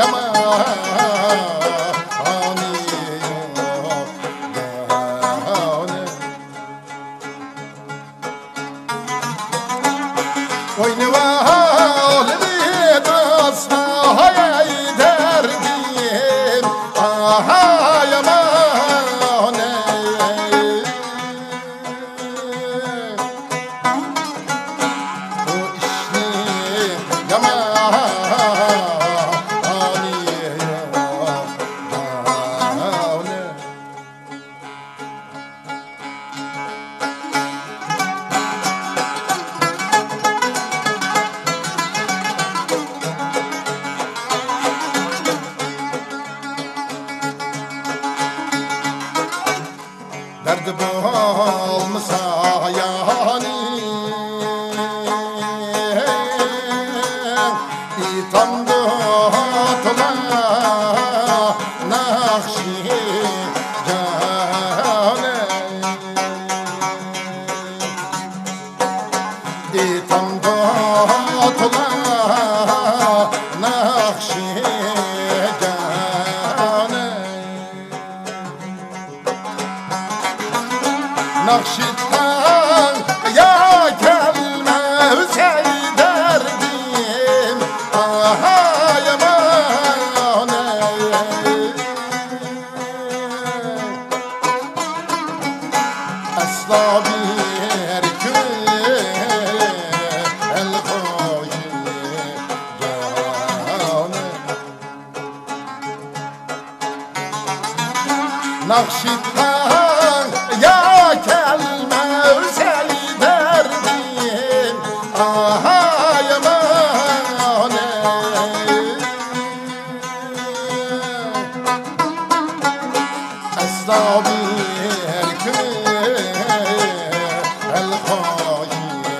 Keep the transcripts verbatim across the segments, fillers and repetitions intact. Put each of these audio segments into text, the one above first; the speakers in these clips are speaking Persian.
درد بال مسایانی ایتام دو تولا نقشی جانه ایتام دو تولا نقشی نقشیدن یا کلمه حسین دردیم آهای مانه اصلا بیر کل الخوش جانه نقشیدن یا کلمه حسین دردیم آهای مانه اصلا بیر کل الخوش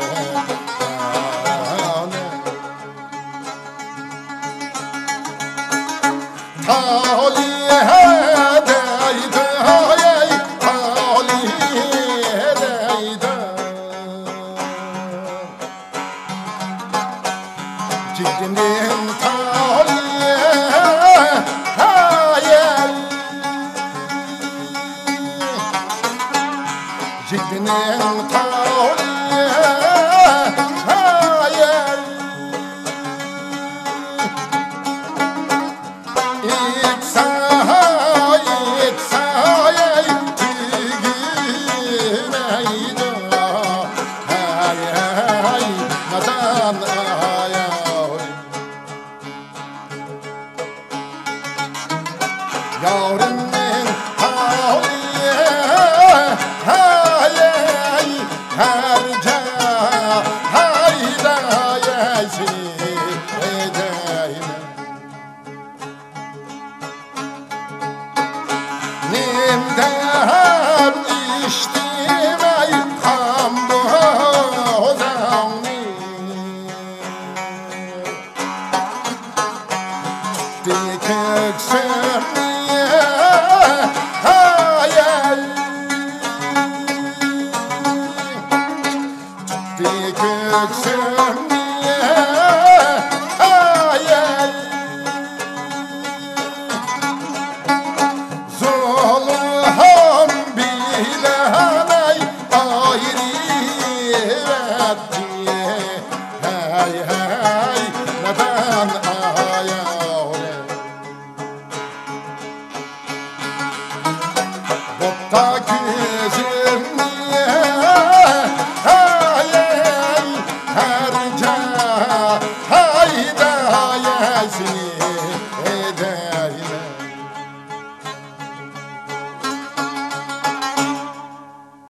جانه تالیه جدنين طالية هاي جدنين طالية هاي يتساي يتساي تيجي ميدا هاي هاي مدان yavrumun haliye hayay herca haydayesi edeyim nimden içtim ay kambozani dikeksen Takip